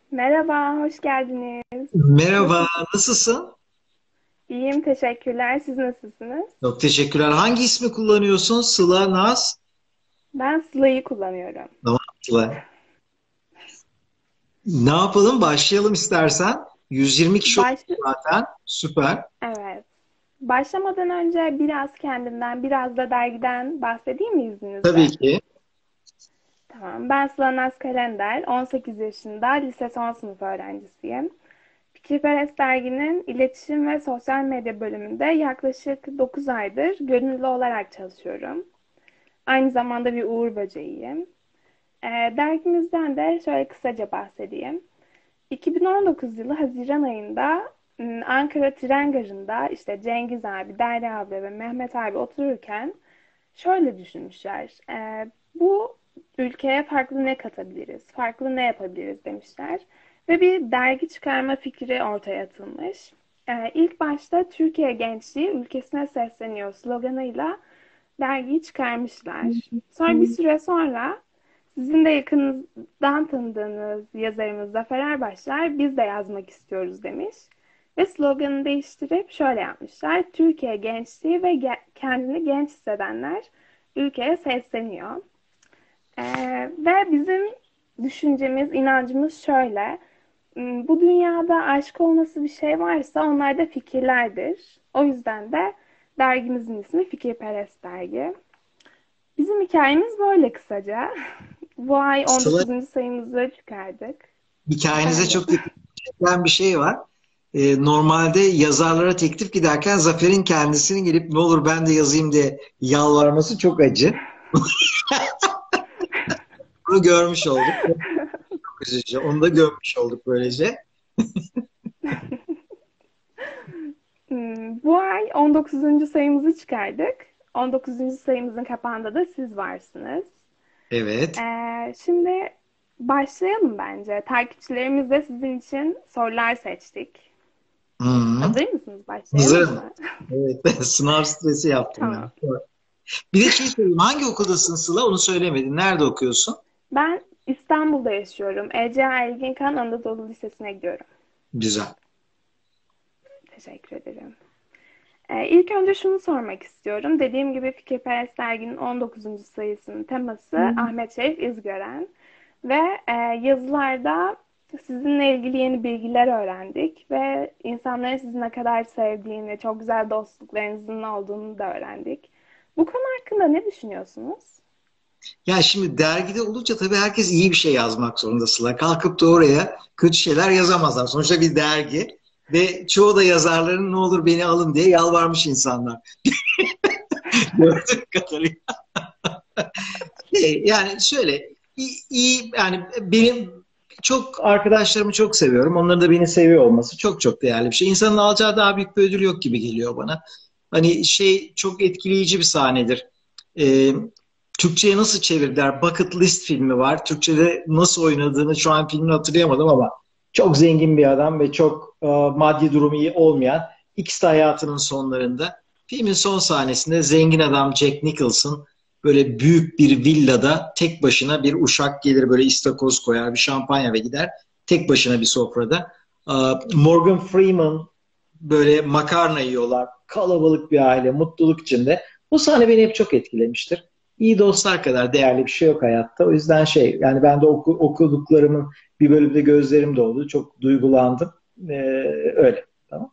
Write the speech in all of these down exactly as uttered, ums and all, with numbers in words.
Merhaba, hoş geldiniz. Merhaba, Nasılsınız? nasılsın? İyiyim, teşekkürler. Siz nasılsınız? Çok teşekkürler. Hangi ismi kullanıyorsun? Sıla, Naz? Ben Sıla'yı kullanıyorum. Tamam, Sıla. Ne yapalım? Başlayalım istersen. yüz yirmi kişi oldu Baş... zaten. Süper. Evet. Başlamadan önce biraz kendimden, biraz da dergiden bahsedeyim mi Tabii izninizle? ki. Tamam. Ben Sıla Naz Kalender, on sekiz yaşında, lise son sınıf öğrencisiyim. Fikirperest Dergi'nin iletişim ve sosyal medya bölümünde yaklaşık dokuz aydır gönüllü olarak çalışıyorum. Aynı zamanda bir uğur böceğiyim. E, dergimizden de şöyle kısaca bahsedeyim. iki bin on dokuz yılı Haziran ayında m, Ankara Tren Garı'nda işte Cengiz abi, Derya abla ve Mehmet abi otururken şöyle düşünmüşler. E, bu ülkeye farklı ne katabiliriz, farklı ne yapabiliriz demişler. Ve bir dergi çıkarma fikri ortaya atılmış. E, ilk başta Türkiye gençliği ülkesine sesleniyor sloganıyla dergiyi çıkarmışlar. Sonra bir süre sonra sizin de yakınından tanıdığınız yazarımız Zafer Erbaşlar biz de yazmak istiyoruz demiş. Ve sloganı değiştirip şöyle yapmışlar. Türkiye gençliği ve ge- kendini genç hissedenler ülkeye sesleniyor. Ee, ve bizim düşüncemiz, inancımız şöyle. Hmm, Bu dünyada aşk olması bir şey varsa onlar da fikirlerdir. O yüzden de dergimizin ismi Fikirperest Dergi. Bizim hikayemiz böyle kısaca. Bu ay Sıla, on dokuzuncu sayımızı çıkardık. hikayenize Efendim. çok dikkat çeken bir şey var. Ee, normalde yazarlara teklif giderken Zafer'in kendisinin gelip ne olur ben de yazayım diye yalvarması çok acı. Onu görmüş olduk. Çok üzücü. Onu da görmüş olduk böylece. Hmm, Bu ay on dokuzuncu sayımızı çıkardık. on dokuzuncu sayımızın kapağında da siz varsınız. Evet. Ee, şimdi başlayalım bence. Takipçilerimiz de sizin için sorular seçtik. Hı-hı. Hazır mısınız? Başlayalım Hazırım. mı? Evet. Sınav stresi yaptım Tamam. ben. Bir de şey söyleyeyim. Hangi okuldasın Sıla? Onu söylemedin. Nerede okuyorsun? Ben İstanbul'da yaşıyorum. Ece Erginkan Anadolu Lisesi'ne gidiyorum. Güzel. Teşekkür ederim. Ee, ilk önce şunu sormak istiyorum. Dediğim gibi Fikirperest Dergi'nin on dokuzuncu sayısının teması Ahmet Şevki İzgören. Ve e, yazılarda sizinle ilgili yeni bilgiler öğrendik. Ve insanların sizi ne kadar sevdiğini, çok güzel dostluklarınızın olduğunu da öğrendik. Bu konu hakkında ne düşünüyorsunuz? Ya şimdi dergide olunca tabii herkes iyi bir şey yazmak zorunda Sıla. Kalkıp da oraya kötü şeyler yazamazlar. Sonuçta bir dergi ve çoğu da yazarların ne olur beni alın diye yalvarmış insanlar. Gördüğüm kadarıyla. Şey, yani şöyle iyi, iyi yani benim çok arkadaşlarımı çok seviyorum. Onların da beni seviyor olması çok çok değerli bir şey. İnsanın alacağı daha büyük bir ödül yok gibi geliyor bana. Hani şey çok etkileyici bir sahnedir. Ee, Türkçe'ye nasıl çevirdiler? Bucket List filmi var. Türkçe'de nasıl oynadığını şu an filmini hatırlayamadım ama çok zengin bir adam ve çok e, maddi durumu iyi olmayan ikisi de hayatının sonlarında. Filmin son sahnesinde zengin adam Jack Nicholson böyle büyük bir villada tek başına bir uşak gelir böyle istakoz koyar bir şampanya ve gider tek başına bir sofrada. Ee, Morgan Freeman böyle makarna yiyorlar. Kalabalık bir aile, mutluluk içinde. Bu sahne beni hep çok etkilemiştir. İyi dostlar kadar değerli bir şey yok hayatta. O yüzden şey yani ben de oku, okuduklarımın bir bölümde gözlerim doldu. Çok duygulandım. Ee, öyle. Tamam.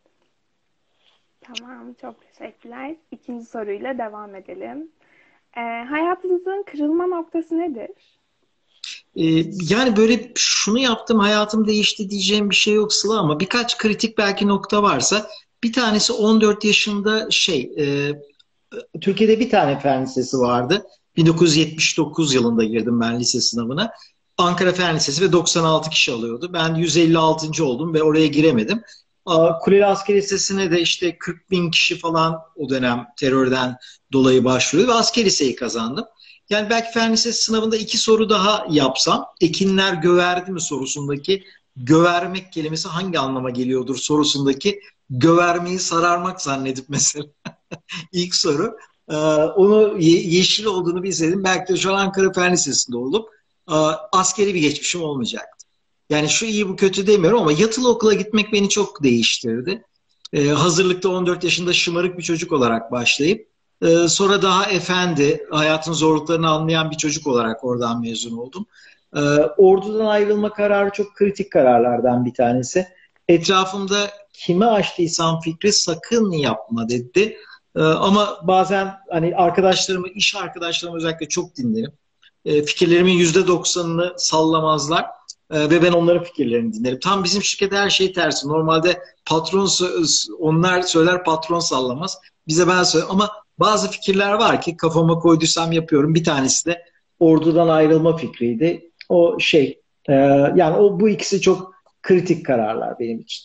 Tamam, çok teşekkürler. İkinci soruyla devam edelim. Ee, hayatınızın kırılma noktası nedir? Ee, Yani böyle şunu yaptım hayatım değişti diyeceğim bir şey yok Sıla ama birkaç kritik belki nokta varsa bir tanesi on dört yaşında şey e, Türkiye'de bir tane fen lisesi vardı. bin dokuz yüz yetmiş dokuz yılında girdim ben lise sınavına. Ankara Fen Lisesi ve doksan altı kişi alıyordu. Ben yüz elli altıncı oldum ve oraya giremedim. Kuleli Asker Lisesi'ne de işte kırk bin kişi falan o dönem terörden dolayı başvuruyordu ve asker liseyi kazandım. Yani belki Fen Lisesi sınavında iki soru daha yapsam, ekinler göverdi mi sorusundaki gövermek kelimesi hangi anlama geliyordur sorusundaki gövermeyi sararmak zannedip mesela ilk soru. Ee, onu ye- yeşil olduğunu bilseydim belki de şu an Ankara Fen Lisesi'nde olup e, askeri bir geçmişim olmayacaktı. Yani şu iyi bu kötü demiyorum ama yatılı okula gitmek beni çok değiştirdi. Ee, hazırlıkta on dört yaşında şımarık bir çocuk olarak başlayıp e, sonra daha efendi, hayatın zorluklarını anlayan bir çocuk olarak oradan mezun oldum. Ee, ordudan ayrılma kararı çok kritik kararlardan bir tanesi. Etrafımda kime açtıysam fikri sakın yapma dedi. Ee, ama bazen hani arkadaşlarımı, iş arkadaşlarımı özellikle çok dinlerim. Ee, fikirlerimin yüzde doksanını sallamazlar. Ee, ve ben onların fikirlerini dinlerim. Tam bizim şirkette her şey tersi. Normalde patron onlar söyler, patron sallamaz. Bize ben söylerim ama bazı fikirler var ki kafama koyduysam yapıyorum. Bir tanesi de ordudan ayrılma fikriydi. O şey e, yani o bu ikisi çok kritik kararlar benim için.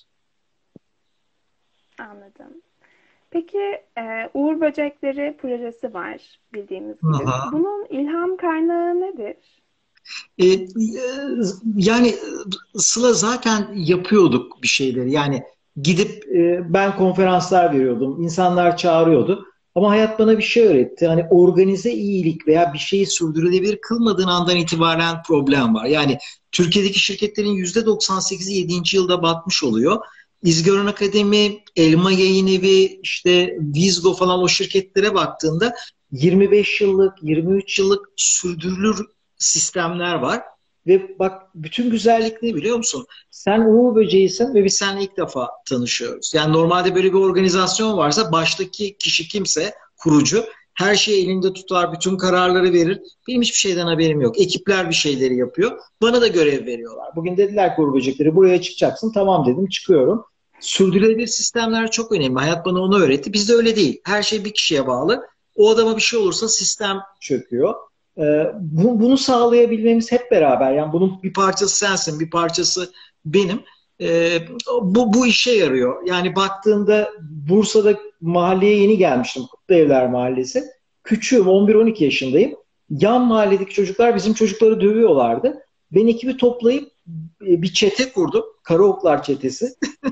Anladım. Peki e, Uğur Böcekleri projesi var bildiğimiz gibi. Aha. Bunun ilham kaynağı nedir? E, e, yani Sıla zaten yapıyorduk bir şeyleri. Yani gidip e, ben konferanslar veriyordum. İnsanlar çağırıyordu. Ama hayat bana bir şey öğretti. Hani organize iyilik veya bir şeyi sürdürülebilir kılmadığın andan itibaren problem var. Yani Türkiye'deki şirketlerin yüzde doksan sekizi yedinci yılda batmış oluyor. İzgören Akademi, Elma Yayın Evi, işte Vizgo falan o şirketlere baktığında yirmi beş yıllık, yirmi üç yıllık sürdürülür sistemler var. Ve bak bütün güzellik ne biliyor musun? Sen Uğur Böceği'sin ve biz seninle ilk defa tanışıyoruz. Yani normalde böyle bir organizasyon varsa baştaki kişi kimse, kurucu, her şeyi elinde tutar, bütün kararları verir. Benim hiçbir şeyden haberim yok. Ekipler bir şeyleri yapıyor. Bana da görev veriyorlar. Bugün dediler ki Uğur Böcekleri buraya çıkacaksın. Tamam dedim çıkıyorum. Sürdürülebilir sistemler çok önemli. Hayat bana onu öğretti. Bizde öyle değil. Her şey bir kişiye bağlı. O adama bir şey olursa sistem çöküyor. Ee, bu, bunu sağlayabilmemiz hep beraber. Yani bunun bir parçası sensin, bir parçası benim. Ee, bu, bu işe yarıyor. Yani baktığında Bursa'da mahalleye yeni gelmiştim. Kutlu Evler Mahallesi. Küçüğüm, on bir on iki yaşındayım. Yan mahalledeki çocuklar bizim çocukları dövüyorlardı. Ben ekibi toplayıp e, bir çete kurdum. Karaoklar çetesi.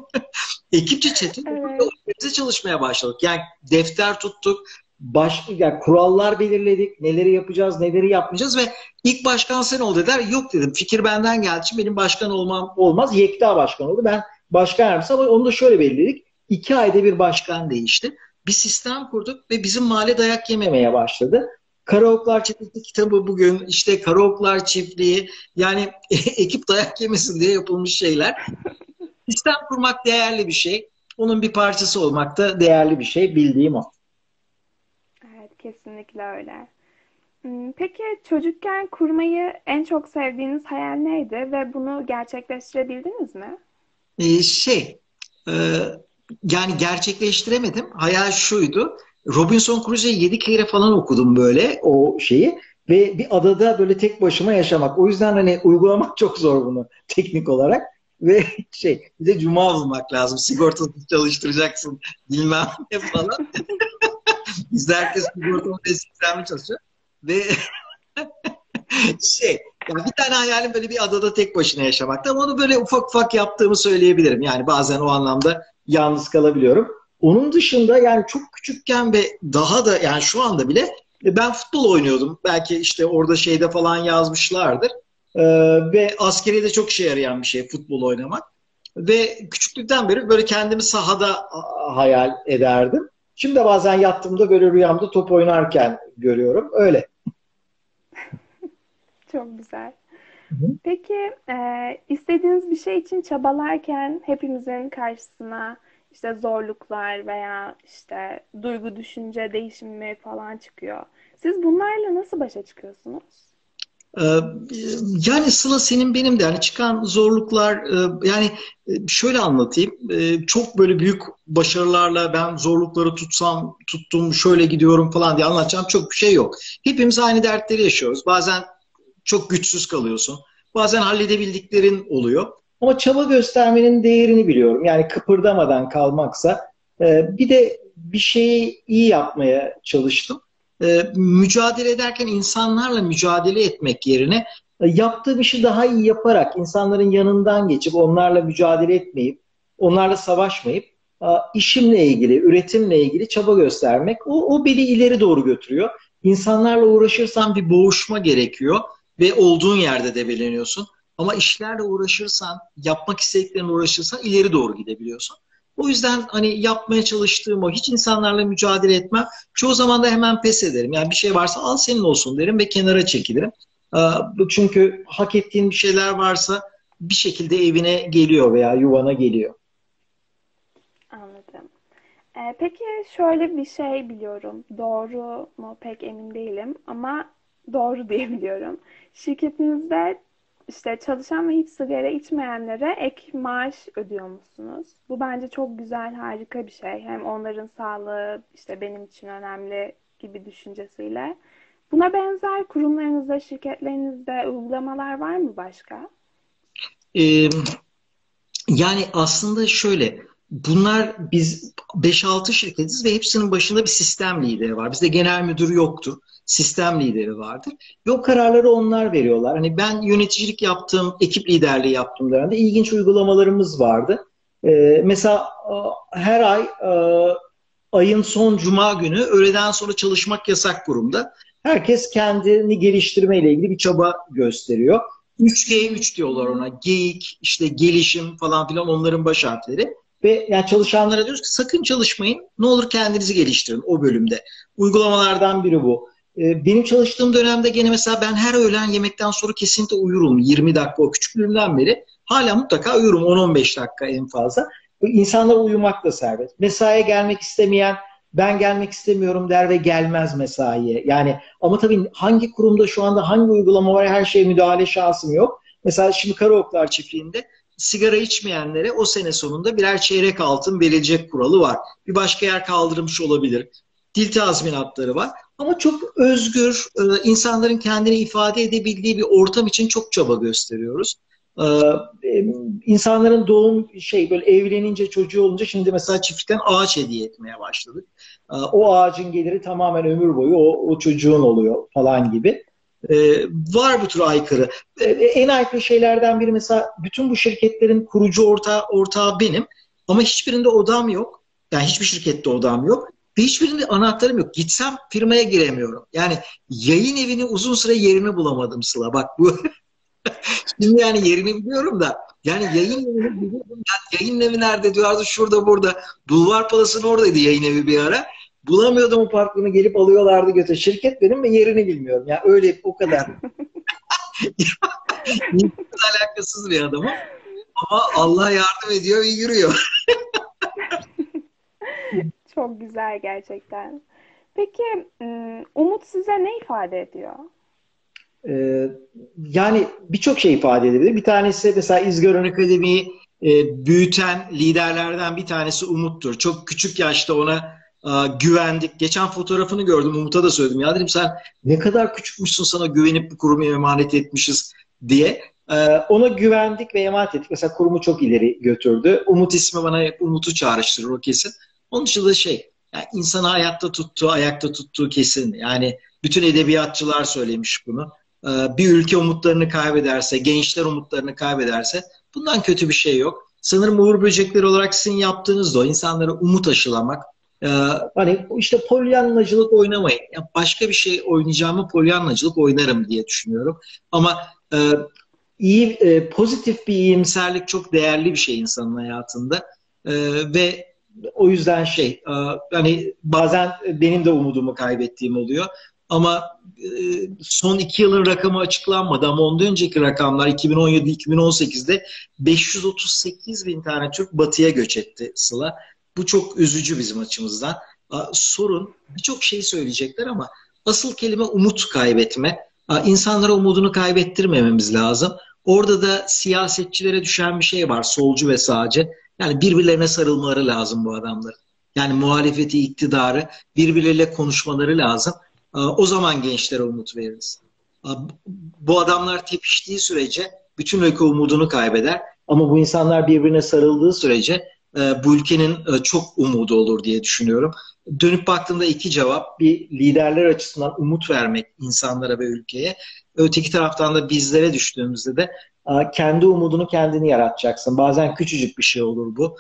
Ekipçe çete Evet. bize çalışmaya başladık. Yani defter tuttuk, baş, yani kurallar belirledik, neleri yapacağız, neleri yapmayacağız ve ilk başkan sen ol dediler. Yok dedim, fikir benden geldi. Şimdi benim başkan olmam olmaz. Yekta başkan oldu. Ben başkan yardımcısı ama onu da şöyle belirledik. İki ayda bir başkan değişti. Bir sistem kurduk ve bizim mahalle dayak yememeye başladı. Karaoklar Çetesi kitabı bugün işte Karaoklar Çiftliği yani ekip dayak yemesin diye yapılmış şeyler. Sistem kurmak değerli bir şey. Onun bir parçası olmak da değerli bir şey. Bildiğim o. Evet, kesinlikle öyle. Hmm, Peki çocukken kurmayı en çok sevdiğiniz hayal neydi ve bunu gerçekleştirebildiniz mi? Ee, şey, e, yani gerçekleştiremedim. Hayal şuydu. Robinson Crusoe'yi yedi kere falan okudum böyle o şeyi. Ve bir adada böyle tek başıma yaşamak. O yüzden hani uygulamak çok zor bunu teknik olarak. Ve şey, bir de cuma bulmak lazım. Sigortasız çalıştıracaksın bilmem ne falan. Bizde herkes sigortalı ve sistemli çalışıyor. Ve şey, yani bir tane hayalim böyle bir adada tek başına yaşamakta ama onu böyle ufak ufak yaptığımı söyleyebilirim. Yani bazen o anlamda yalnız kalabiliyorum. Onun dışında yani çok küçükken ve daha da yani şu anda bile e, ben futbol oynuyordum. Belki işte orada şeyde falan yazmışlardır. Ee, ve askeriyede çok işe yarayan bir şey futbol oynamak. Ve küçüklükten beri böyle kendimi sahada a- hayal ederdim. Şimdi de bazen yattığımda böyle rüyamda top oynarken görüyorum. Öyle. Çok güzel. Hı hı. Peki e, istediğiniz bir şey için çabalarken hepimizin karşısına işte zorluklar veya işte duygu düşünce değişimi falan çıkıyor. Siz bunlarla nasıl başa çıkıyorsunuz? Ee, Yani Sıla senin benim de yani çıkan zorluklar e, yani e, şöyle anlatayım. E, çok böyle büyük başarılarla ben zorlukları tutsam tuttum şöyle gidiyorum falan diye anlatacağım çok bir şey yok. Hepimiz aynı dertleri yaşıyoruz. Bazen çok güçsüz kalıyorsun. Bazen halledebildiklerin oluyor. Ama çaba göstermenin değerini biliyorum. Yani kıpırdamadan kalmaksa. E, bir de bir şeyi iyi yapmaya çalıştım. E, mücadele ederken insanlarla mücadele etmek yerine e, yaptığım işi daha iyi yaparak insanların yanından geçip onlarla mücadele etmeyip onlarla savaşmayıp e, işimle ilgili, üretimle ilgili çaba göstermek o, o beni ileri doğru götürüyor. İnsanlarla uğraşırsan bir boğuşma gerekiyor ve olduğun yerde debeleniyorsun. Ama işlerle uğraşırsan, yapmak istediklerine uğraşırsan ileri doğru gidebiliyorsun. O yüzden hani yapmaya çalıştığım o, hiç insanlarla mücadele etmem. Çoğu zaman da hemen pes ederim. Yani bir şey varsa al senin olsun derim ve kenara çekilirim. Ee, Çünkü hak ettiğin bir şeyler varsa bir şekilde evine geliyor veya yuvana geliyor. Anladım. Ee, peki şöyle bir şey biliyorum. Doğru mu pek emin değilim ama doğru diye biliyorum. Şirketinizde işte çalışan ve hiç sigara içmeyenlere ek maaş ödüyor musunuz? Bu bence çok güzel, harika bir şey. Hem onların sağlığı işte benim için önemli gibi düşüncesiyle. Buna benzer kurumlarınızda, şirketlerinizde uygulamalar var mı başka? Ee, Yani aslında şöyle, bunlar biz beş altı şirketiz ve hepsinin başında bir sistem lideri var. Bizde genel müdür yoktur. Sistem lideri vardır. Ve o kararları onlar veriyorlar. Hani ben yöneticilik yaptığım, ekip liderliği yaptığım dönemde ilginç uygulamalarımız vardı. Ee, mesela her ay e, ayın son cuma günü öğleden sonra çalışmak yasak kurumda. Herkes kendini geliştirme ile ilgili bir çaba gösteriyor. üç G üç diyorlar ona. Geyik, işte gelişim falan filan onların baş harfleri. Ve yani çalışanlara diyoruz ki sakın çalışmayın. Ne olur kendinizi geliştirin o bölümde. Uygulamalardan biri bu. Ee, Benim çalıştığım dönemde gene mesela ben her öğlen yemekten sonra kesinlikle uyurum. yirmi dakika o küçüklüğümden beri. Hala mutlaka uyurum on on beş dakika en fazla. İnsanlar uyumak da serbest. Mesaiye gelmek istemeyen ben gelmek istemiyorum der ve gelmez mesaiye. Yani ama tabii hangi kurumda şu anda hangi uygulama var her şeye müdahale şansım yok. Mesela şimdi Karaoklar Çiftliği'nde sigara içmeyenlere o sene sonunda birer çeyrek altın verilecek kuralı var. Bir başka yer kaldırılmış olabilir. Dil tazminatları var. Ama çok özgür, e, insanların kendini ifade edebildiği bir ortam için çok çaba gösteriyoruz. Ee, insanların doğum şey böyle evlenince çocuğu olunca şimdi mesela çiftlikten ağaç hediye etmeye başladık. Ee, o ağacın geliri tamamen ömür boyu o, o çocuğun oluyor falan gibi. Ee, Var bu tür aykırı. Ee, en aykırı şeylerden biri mesela bütün bu şirketlerin kurucu ortağı, ortağı benim. Ama hiçbirinde odam yok. Yani hiçbir şirkette odam yok. Ve hiçbirinde anahtarım yok. Gitsem firmaya giremiyorum. Yani yayın evini uzun süre yerini bulamadım Sıla. Bak bu şimdi yani yerini biliyorum da yani yayın evini biliyorum. Yani yayın evi nerede diyorlardı şurada burada. Bulvar Palas'ın oradaydı yayın evi bir ara. Bulamıyordum o parkını gelip alıyorlardı götür. Şirket benim ve yerini bilmiyorum. Yani öyle o kadar alakasız bir adamım. Ama Allah yardım ediyor ve yürüyor. Çok güzel gerçekten. Peki, ım, umut size ne ifade ediyor? Ee, Yani birçok şey ifade edebilir. Bir tanesi mesela İzgören Akademi'yi e, büyüten liderlerden bir tanesi Umut'tur. Çok küçük yaşta ona e, güvendik. Geçen fotoğrafını gördüm. Umut'a da söyledim. Ya dedim sen ne kadar küçükmüşsün sana güvenip bu kurumu emanet etmişiz diye. E, ona güvendik ve emanet ettik. Mesela kurumu çok ileri götürdü. Umut ismi bana hep Umut'u çağrıştırır o kesin. Onun dışında şey yani insanı hayatta tuttuğu, ayakta tuttuğu kesin. Yani bütün edebiyatçılar söylemiş bunu. Ee, bir ülke umutlarını kaybederse, gençler umutlarını kaybederse bundan kötü bir şey yok. Sanırım Uğur Böcekleri olarak sizin yaptığınız da o. İnsanlara umut aşılamak. Ee, Hani işte polyanlacılık oynamayın. Ya başka bir şey oynayacağımı polyanlacılık oynarım diye düşünüyorum. Ama e, iyi, e, pozitif bir iyimserlik çok değerli bir şey insanın hayatında. E, Ve o yüzden şey, e, hani bazen benim de umudumu kaybettiğim oluyor. Ama e, son iki yılın rakamı açıklanmadı ama ondan önceki rakamlar iki bin on yedi-iki bin on sekizde beş yüz otuz sekiz bin tane Türk batıya göç etti Sıla. Bu çok üzücü bizim açımızdan. Sorun birçok şey söyleyecekler ama asıl kelime umut kaybetme. İnsanlara umudunu kaybettirmememiz lazım. Orada da siyasetçilere düşen bir şey var, solcu ve sağcı. Yani birbirlerine sarılmaları lazım bu adamların. Yani muhalefeti, iktidarı birbirleriyle konuşmaları lazım. O zaman gençlere umut veririz. Bu adamlar tepiştiği sürece bütün ülke umudunu kaybeder. Ama bu insanlar birbirine sarıldığı sürece bu ülkenin çok umudu olur diye düşünüyorum. Dönüp baktığımda iki cevap. Bir liderler açısından umut vermek insanlara ve ülkeye. Öteki taraftan da bizlere düştüğümüzde de kendi umudunu kendini yaratacaksın. Bazen küçücük bir şey olur bu.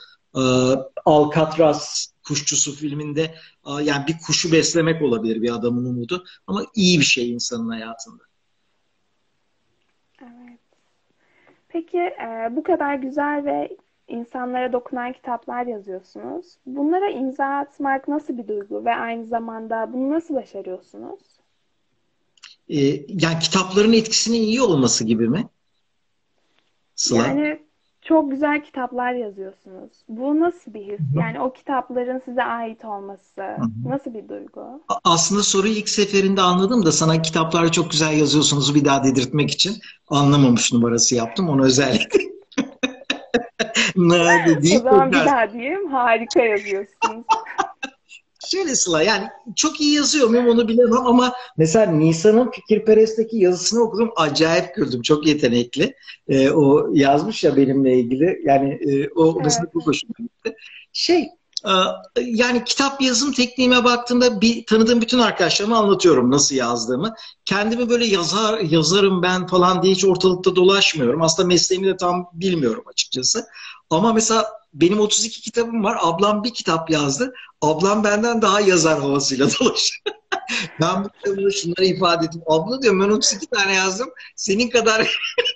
Alcatraz kuşçusu filminde yani bir kuşu beslemek olabilir bir adamın umudu. Ama iyi bir şey insanın hayatında. Evet. Peki e, bu kadar güzel ve insanlara dokunan kitaplar yazıyorsunuz. Bunlara imza atmak nasıl bir duygu ve aynı zamanda bunu nasıl başarıyorsunuz? Ee, Yani kitapların etkisinin iyi olması gibi mi, Sıla? Yani çok güzel kitaplar yazıyorsunuz. Bu nasıl bir his? Yani o kitapların size ait olması Hı hı. nasıl bir duygu? A- Aslında soruyu ilk seferinde anladım da sana kitapları çok güzel yazıyorsunuz bir daha dedirtmek için anlamamış numarası yaptım. Onu özellikle nerede O değil zaman bir tekrar. daha diyeyim, harika yazıyorsunuz. Şöyle Sıla, yani çok iyi yazıyor muyum onu bilemem ama mesela Nisan'ın Fikirperest'teki yazısını okudum. Acayip güldüm. Çok yetenekli. Ee, o yazmış ya benimle ilgili. Yani e, o mesela Evet. çok hoşuma gitti. Şey e, Yani kitap yazım tekniğime baktığımda bir tanıdığım bütün arkadaşlarıma anlatıyorum nasıl yazdığımı. Kendimi böyle yazar yazarım ben falan diye hiç ortalıkta dolaşmıyorum. Aslında mesleğimi de tam bilmiyorum açıkçası. Ama mesela benim otuz iki kitabım var. Ablam bir kitap yazdı. Ablam benden daha yazar havasıyla dolaşıyor. Ben bu kitabımda şunları ifade ettim. Abla diyorum ben otuz iki tane yazdım. Senin kadar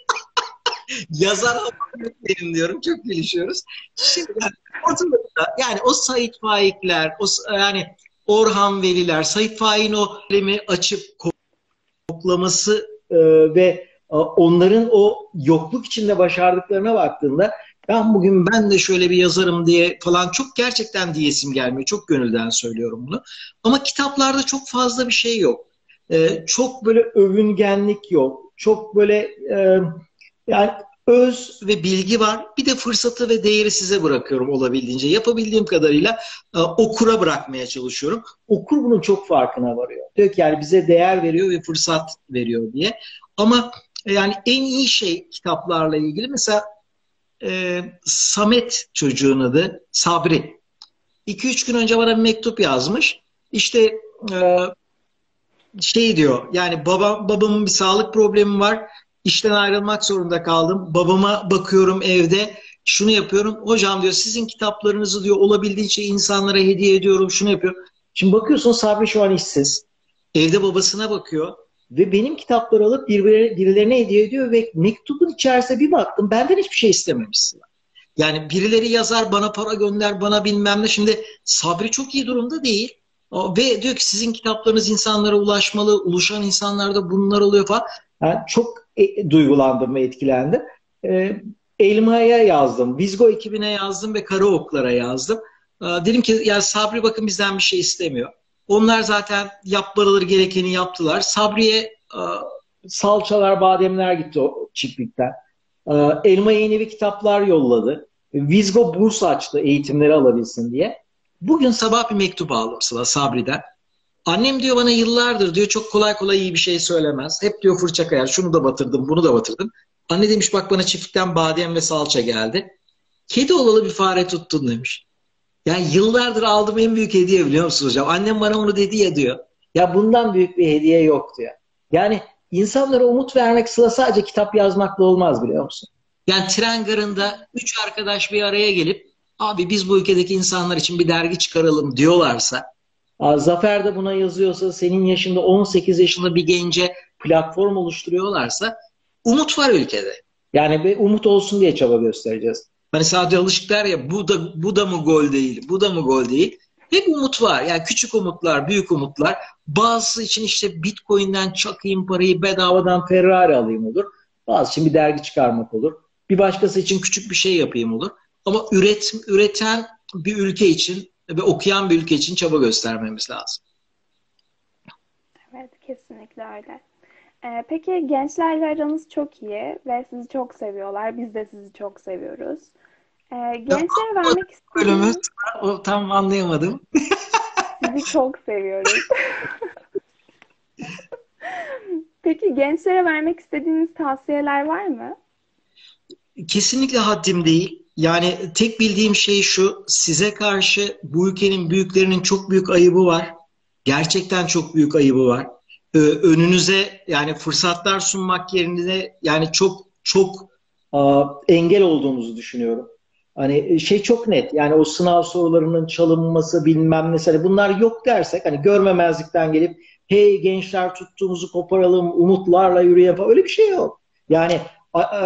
yazar havam yok benim diyorum. Çok gelişiyoruz. Şimdi yani ortalıkta yani o Sait Faikler, o yani Orhan Veliler, Sait Faik'in o kalemi açıp koklaması e, ve e, onların o yokluk içinde başardıklarına baktığında ben bugün ben de şöyle bir yazarım diye falan çok gerçekten diyesim gelmiyor. Çok gönülden söylüyorum bunu. Ama kitaplarda çok fazla bir şey yok. E, çok böyle övüngenlik yok. Çok böyle e, yani öz ve bilgi var. Bir de fırsatı ve değeri size bırakıyorum olabildiğince. Yapabildiğim kadarıyla e, okura bırakmaya çalışıyorum. Okur bunun çok farkına varıyor. Diyor ki yani bize değer veriyor ve fırsat veriyor diye. Ama e, yani en iyi şey kitaplarla ilgili mesela e, Samet çocuğun adı Sabri. iki üç gün önce bana bir mektup yazmış. İşte e, şey diyor yani baba, babamın bir sağlık problemi var. İşten ayrılmak zorunda kaldım. Babama bakıyorum evde. Şunu yapıyorum. Hocam diyor sizin kitaplarınızı diyor olabildiğince insanlara hediye ediyorum. Şunu yapıyorum. Şimdi bakıyorsun Sabri şu an işsiz. Evde babasına bakıyor. Ve benim kitapları alıp birbirine, birilerine hediye ediyor ve mektubun içerisine bir baktım. Benden hiçbir şey istememişsin. Yani birileri yazar bana para gönder bana bilmem ne. Şimdi Sabri çok iyi durumda değil. Ve diyor ki sizin kitaplarınız insanlara ulaşmalı. Ulaşan insanlarda bunlar oluyor falan. Yani çok e, duygulandım ve etkilendim. E, Elma'ya yazdım. Vizgo ekibine yazdım ve Karaoklar'a yazdım. E, dedim ki ya Sabri bakın bizden bir şey istemiyor. Onlar zaten yapmaları gerekeni yaptılar. Sabri'ye e, salçalar, bademler gitti o çiftlikten. E, Elma yeni bir kitaplar yolladı. Vizgo burs açtı eğitimleri alabilsin diye. Bugün sabah bir mektup aldım Sıla Sabri'den. Annem diyor bana yıllardır diyor çok kolay kolay iyi bir şey söylemez. Hep diyor fırça kayar. Şunu da batırdım, bunu da batırdım. Anne demiş bak bana çiftlikten badem ve salça geldi. Kedi olalı bir fare tuttun demiş. Yani yıllardır aldığım en büyük hediye biliyor musunuz hocam? Annem bana onu dedi ya diyor. Ya bundan büyük bir hediye yok diyor. Yani insanlara umut vermek Sıla sadece kitap yazmakla olmaz biliyor musun? Yani tren garında üç arkadaş bir araya gelip abi biz bu ülkedeki insanlar için bir dergi çıkaralım diyorlarsa Zafer de buna yazıyorsa senin yaşında on sekiz yaşında bir gence platform oluşturuyorlarsa umut var ülkede. Yani bir umut olsun diye çaba göstereceğiz. Hani sadece alışık der ya bu da bu da mı gol değil, bu da mı gol değil. Hep umut var. Yani küçük umutlar, büyük umutlar. Bazısı için işte Bitcoin'den çakayım parayı bedavadan Ferrari alayım olur. Bazı için bir dergi çıkarmak olur. Bir başkası için küçük bir şey yapayım olur. Ama üret, üreten bir ülke için ve okuyan bir ülke için çaba göstermemiz lazım. Evet, kesinlikle öyle. Ee, peki gençlerle aranız çok iyi ve sizi çok seviyorlar. Biz de sizi çok seviyoruz. Ee, gençlere vermek Bölümü istediğiniz, o tam anlayamadım. sizi çok seviyoruz. Peki gençlere vermek istediğiniz tavsiyeler var mı? Kesinlikle haddim değil. Yani tek bildiğim şey şu, size karşı bu ülkenin büyüklerinin çok büyük ayıbı var. Gerçekten çok büyük ayıbı var. Ee, önünüze yani fırsatlar sunmak yerine yani çok çok aa, engel olduğumuzu düşünüyorum. Hani şey çok net yani o sınav sorularının çalınması bilmem mesela bunlar yok dersek hani görmemezlikten gelip hey gençler tuttuğumuzu koparalım umutlarla yürüyelim falan öyle bir şey yok. Yani a, a,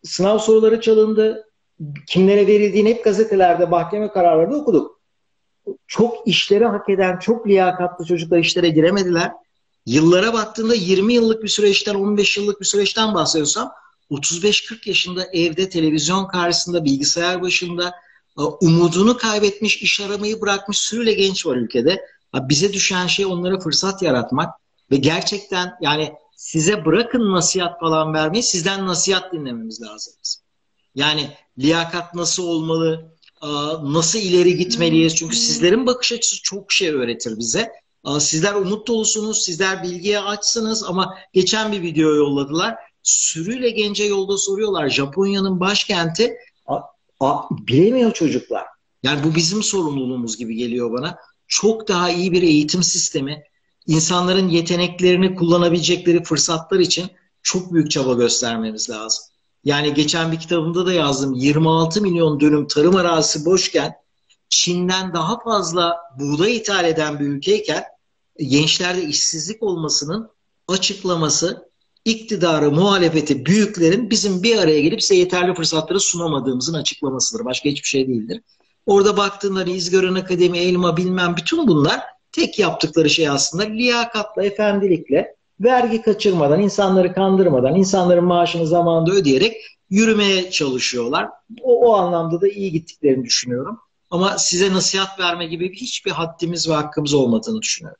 sınav soruları çalındı. Kimlere verildiğini hep gazetelerde, mahkeme kararlarında okuduk. Çok işleri hak eden, çok liyakatlı çocuklar işlere giremediler. Yıllara baktığında yirmi yıllık bir süreçten, on beş yıllık bir süreçten bahsediyorsam otuz beş kırk yaşında evde, televizyon karşısında, bilgisayar başında e, umudunu kaybetmiş, iş aramayı bırakmış sürüyle genç var ülkede. Bize düşen şey onlara fırsat yaratmak ve gerçekten yani size bırakın nasihat falan vermeyi, sizden nasihat dinlememiz lazım. Yani liyakat nasıl olmalı, nasıl ileri gitmeliyiz? Çünkü sizlerin bakış açısı çok şey öğretir bize. Sizler umut dolusunuz, sizler bilgiye açsınız ama geçen bir video yolladılar. Sürüyle gence yolda soruyorlar. Japonya'nın başkenti a, a, bilemiyor çocuklar. Yani bu bizim sorumluluğumuz gibi geliyor bana. Çok daha iyi bir eğitim sistemi, insanların yeteneklerini kullanabilecekleri fırsatlar için çok büyük çaba göstermemiz lazım. Yani geçen bir kitabımda da yazdım. yirmi altı milyon dönüm tarım arazisi boşken Çin'den daha fazla buğday ithal eden bir ülkeyken gençlerde işsizlik olmasının açıklaması iktidara, muhalefeti, büyüklerin bizim bir araya gelip size yeterli fırsatları sunamadığımızın açıklamasıdır. Başka hiçbir şey değildir. Orada baktığında hani İzgören Akademi, Elma bilmem bütün bunlar tek yaptıkları şey aslında liyakatla, efendilikle, vergi kaçırmadan, insanları kandırmadan, insanların maaşını zamanında ödeyerek yürümeye çalışıyorlar. O, o anlamda da iyi gittiklerini düşünüyorum. Ama size nasihat verme gibi hiçbir haddimiz ve hakkımız olmadığını düşünüyorum.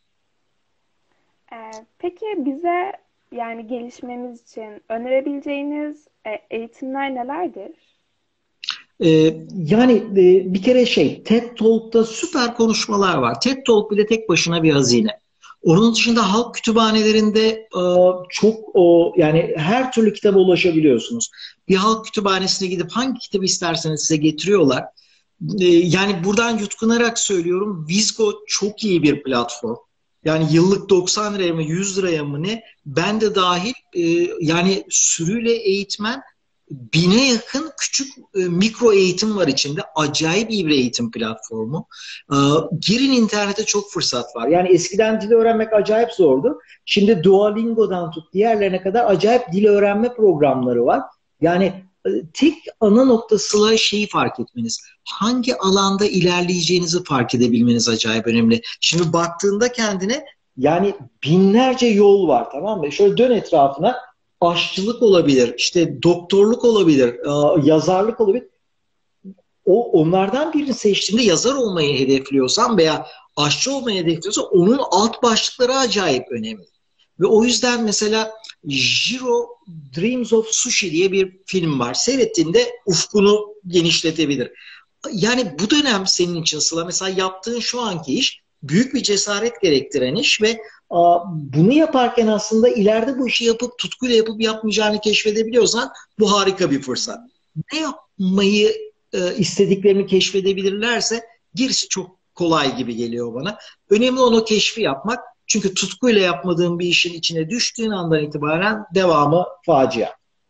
Ee, peki bize yani gelişmemiz için önerebileceğiniz e, eğitimler nelerdir? Ee, yani e, bir kere şey, TED Talk'ta süper konuşmalar var. TED Talk bile tek başına bir hazine. Onun dışında halk kütüphanelerinde e, çok o yani her türlü kitaba ulaşabiliyorsunuz. Bir halk kütüphanesine gidip hangi kitabı isterseniz size getiriyorlar. E, yani buradan yutkunarak söylüyorum. Vizgo çok iyi bir platform. Yani yıllık doksan liraya mı yüz liraya mı ne? Ben de dahil e, yani sürüyle eğitmen bine yakın küçük e, mikro eğitim var içinde. Acayip iyi bir eğitim platformu. E, girin internete çok fırsat var. Yani eskiden dil öğrenmek acayip zordu. Şimdi Duolingo'dan tut diğerlerine kadar acayip dil öğrenme programları var. Yani e, tek ana noktasıyla şeyi fark etmeniz. Hangi alanda ilerleyeceğinizi fark edebilmeniz acayip önemli. Şimdi baktığında kendine yani binlerce yol var, tamam mı? Şöyle dön etrafına. Aşçılık olabilir, işte doktorluk olabilir, yazarlık olabilir. O onlardan birini seçtiğinde yazar olmayı hedefliyorsan veya aşçı olmayı hedefliyorsan onun alt başlıkları acayip önemli. Ve o yüzden mesela Jiro Dreams of Sushi diye bir film var. Seyrettiğinde ufkunu genişletebilir. Yani bu dönem senin için Sıla mesela yaptığın şu anki iş büyük bir cesaret gerektiren iş ve a, bunu yaparken aslında ileride bu işi yapıp tutkuyla yapıp yapmayacağını keşfedebiliyorsan bu harika bir fırsat. Ne yapmayı e, istediklerini keşfedebilirlerse gerisi çok kolay gibi geliyor bana. Önemli olan o keşfi yapmak. Çünkü tutkuyla yapmadığın bir işin içine düştüğün andan itibaren devamı facia.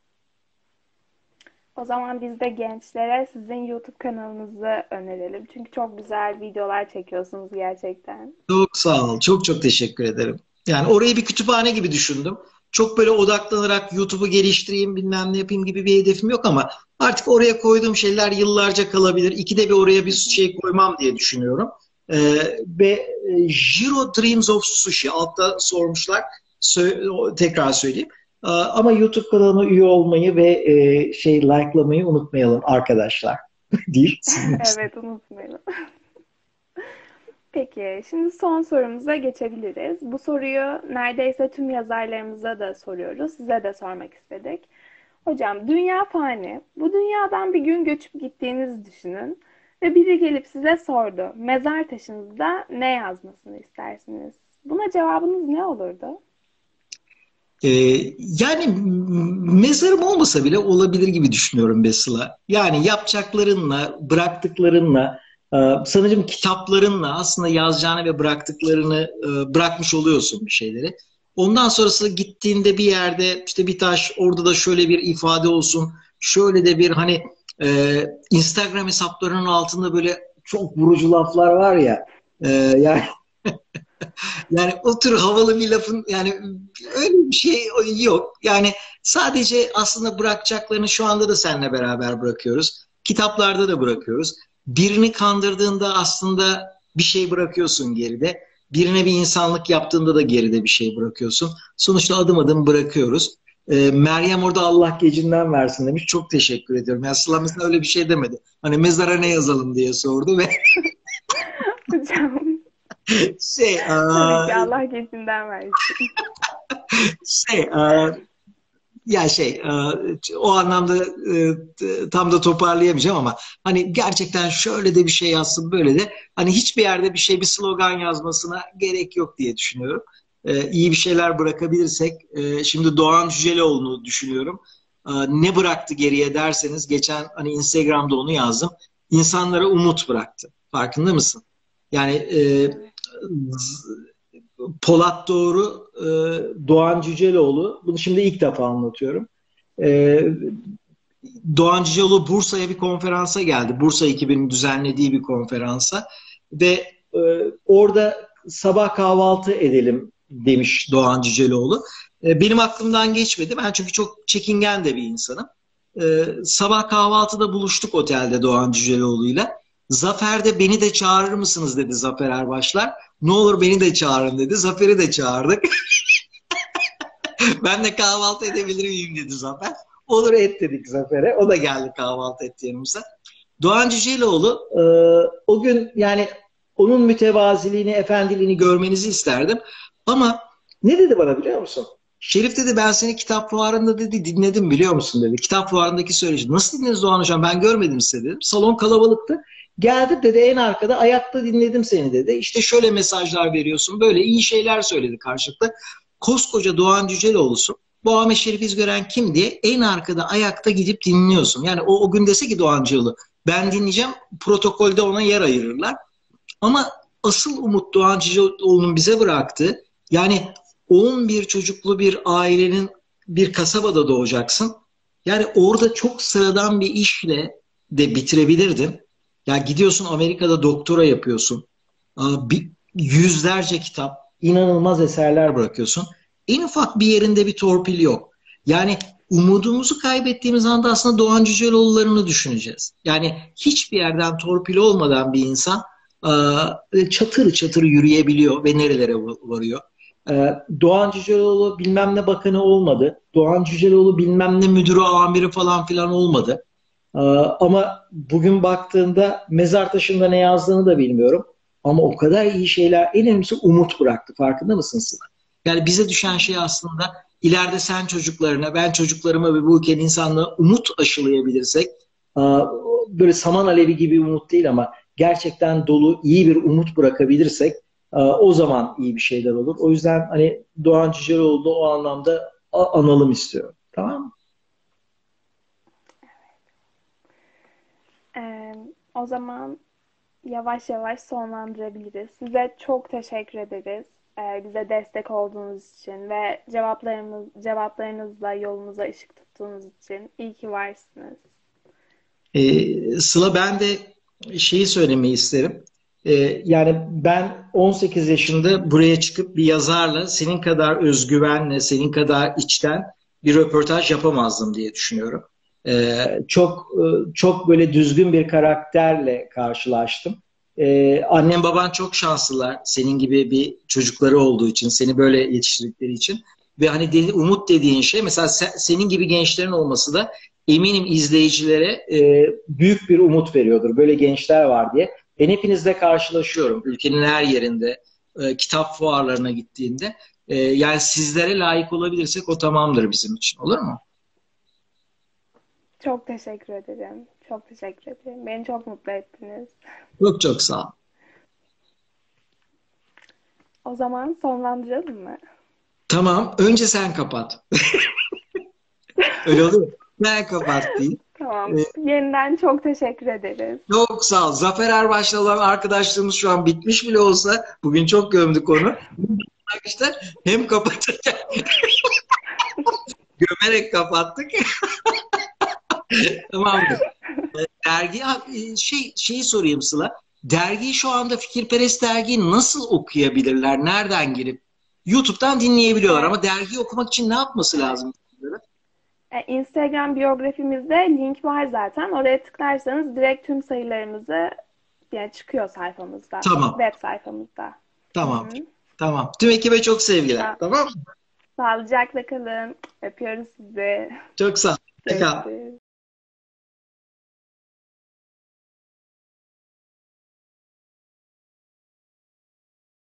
O zaman biz de gençlere sizin YouTube kanalınızı önerelim. Çünkü çok güzel videolar çekiyorsunuz gerçekten. Çok sağ ol. Çok çok teşekkür ederim. Yani orayı bir kütüphane gibi düşündüm. Çok böyle odaklanarak YouTube'u geliştireyim, bilmem ne yapayım gibi bir hedefim yok ama artık oraya koyduğum şeyler yıllarca kalabilir. İkide bir oraya bir şey koymam diye düşünüyorum. Ee, ve e, Jiro Dreams of Sushi altta sormuşlar. Sö- tekrar söyleyeyim. Ee, ama YouTube kanalıma üye olmayı ve e, şey likelamayı unutmayalım arkadaşlar. Değil. Evet, unutmayalım. Peki, şimdi son sorumuza geçebiliriz. Bu soruyu neredeyse tüm yazarlarımıza da soruyoruz. Size de sormak istedik. Hocam, dünya fani. Bu dünyadan bir gün göçüp gittiğinizi düşünün. Ve biri gelip size sordu. Mezar taşınızda ne yazmasını istersiniz? Buna cevabınız ne olurdu? Ee, yani mezarım olmasa bile olabilir gibi düşünüyorum be Sıla. Yani yapacaklarınla, bıraktıklarınla, e, sanırım kitaplarınla aslında yazacağını ve bıraktıklarını e, bırakmış oluyorsun bir şeyleri. Ondan sonrası gittiğinde bir yerde işte bir taş, orada da şöyle bir ifade olsun, şöyle de bir hani e, Instagram hesaplarının altında böyle çok vurucu laflar var ya, e, yani Yani o tür havalı bir lafın yani öyle bir şey yok. Yani sadece aslında bırakacaklarını şu anda da seninle beraber bırakıyoruz. Kitaplarda da bırakıyoruz. Birini kandırdığında aslında bir şey bırakıyorsun geride. Birine bir insanlık yaptığında da geride bir şey bırakıyorsun. Sonuçta adım adım bırakıyoruz. Ee, Meryem orada Allah gecinden versin demiş. Çok teşekkür ediyorum. Yani Sıla mesela öyle bir şey demedi. Hani mezara ne yazalım diye sordu ve Hocam, şey, tabii aa, ki Allah geçinden versin. şey, aa, ya şey, e, o anlamda e, tam da toparlayamayacağım ama hani gerçekten şöyle de bir şey yazsın böyle de hani hiçbir yerde bir şey bir slogan yazmasına gerek yok diye düşünüyorum. E, iyi bir şeyler bırakabilirsek e, şimdi Doğan Cüceloğlu'nu düşünüyorum. E, ne bıraktı geriye derseniz geçen hani Instagram'da onu yazdım. İnsanlara umut bıraktı. Farkında mısın? Yani e, Evet. Polat Doğru, e, Doğan Cüceloğlu. Bunu şimdi ilk defa anlatıyorum. E, Doğan Cüceloğlu Bursa'ya bir konferansa geldi. Bursa ekibinin düzenlediği bir konferansa. Ve e, orada sabah kahvaltı edelim demiş Doğan Cüceloğlu. E, benim aklımdan geçmedi. Ben çünkü çok çekingen de bir insanım. E, sabah kahvaltıda buluştuk otelde Doğan Cüceloğlu'yla. Zafer de beni de çağırır mısınız dedi Zafer Erbaşlar. Ne olur beni de çağırın dedi. Zafer'i de çağırdık. Ben de kahvaltı edebilir miyim dedi Zafer. Olur et dedik Zafer'e. O da geldi kahvaltı etti yanımıza. Doğan Cüceloğlu e, o gün yani onun mütevaziliğini, efendiliğini görmenizi isterdim. Ama ne dedi bana biliyor musun? Şerif dedi ben seni kitap fuarında dedi dinledim biliyor musun dedi. Kitap fuarındaki söyleşi. Nasıl dinlediniz Doğan Hocam ben görmedim sizi dedim. Salon kalabalıktı. Geldim dedi en arkada ayakta dinledim seni dedi. İşte şöyle mesajlar veriyorsun böyle iyi şeyler söyledi karşılıklı. Koskoca Doğan Cüceloğlu'sun. Bu Ahmet Şerif İzgören kim diye en arkada ayakta gidip dinliyorsun. Yani o, o gün dese ki Doğan Cüceloğlu ben dinleyeceğim protokolde ona yer ayırırlar. Ama asıl umut Doğan Cüceloğlu'nun bize bıraktığı yani on bir çocuklu bir ailenin bir kasabada doğacaksın. Yani orada çok sıradan bir işle de bitirebilirdin. Ya gidiyorsun Amerika'da doktora yapıyorsun. Bir, yüzlerce kitap, inanılmaz eserler bırakıyorsun. En ufak bir yerinde bir torpil yok. Yani umudumuzu kaybettiğimiz anda aslında Doğan Cüceloğulları'nı düşüneceğiz. Yani hiçbir yerden torpil olmadan bir insan çatır çatır yürüyebiliyor ve nerelere varıyor. Doğan Cüceloğlu bilmem ne bakanı olmadı. Doğan Cüceloğlu bilmem ne müdürü, amiri falan filan olmadı. Ama bugün baktığında mezar taşında ne yazdığını da bilmiyorum. Ama o kadar iyi şeyler, en önemlisi umut bıraktı. Farkında mısın Sıla? Yani bize düşen şey aslında ileride sen çocuklarına, ben çocuklarıma ve bu ülkenin insanlığına umut aşılayabilirsek, böyle saman alevi gibi umut değil ama gerçekten dolu iyi bir umut bırakabilirsek, o zaman iyi bir şeyler olur. O yüzden hani Doğan Cüceloğlu'nu o anlamda analım istiyorum. Tamam mı? Ee, O zaman yavaş yavaş sonlandırabiliriz. Size çok teşekkür ederiz. Ee, bize destek olduğunuz için ve cevaplarımız, cevaplarınızla yolumuza ışık tuttuğunuz için. İyi ki varsınız. Ee, Sıla ben de şeyi söylemeyi isterim. Ee, yani ben on sekiz yaşında buraya çıkıp bir yazarla senin kadar özgüvenle, senin kadar içten bir röportaj yapamazdım diye düşünüyorum. Ee, çok e, çok böyle düzgün bir karakterle karşılaştım. Ee, annem baban çok şanslılar senin gibi bir çocukları olduğu için, seni böyle yetiştirdikleri için. Ve hani dedi, umut dediğin şey mesela sen- senin gibi gençlerin olması da eminim izleyicilere e, büyük bir umut veriyordur. Böyle gençler var diye. Ben hepinizle karşılaşıyorum. Ülkenin her yerinde, e, kitap fuarlarına gittiğinde. E, yani sizlere layık olabilirsek o tamamdır bizim için. Olur mu? Çok teşekkür ederim. Çok teşekkür ederim. Beni çok mutlu ettiniz. Çok çok sağ ol. O zaman sonlandıralım mı? Tamam. Önce sen kapat. Öyle olur mu? Ben kapat diyeyim. E, Tamam. Yeniden çok teşekkür ederiz. çok sağ ol. Zafer Erbaş'la olan arkadaşlığımız şu an bitmiş bile olsa bugün çok gömdük onu. Arkadaşlar hem kapatırken gömerek kapattık. Tamamdır. Dergi şey şeyi sorayım Sıla. dergiyi şu anda Fikirperest dergiyi nasıl okuyabilirler? Nereden girip? YouTube'dan dinleyebiliyorlar Evet. ama dergiyi okumak için ne yapması Evet. lazım? E, Instagram biyografimizde link var zaten. Oraya tıklarsanız direkt tüm sayılarımızı yani çıkıyor sayfamızda. Tamam. Web sayfamızda. Hı Tamam. hı. Tamam. Tüm ekibe çok sevgiler. Sa- Tamam mı? Sağlıcakla kalın. Öpüyoruz sizi. Çok sağ ol. Hoşça kal. Görüşürüz.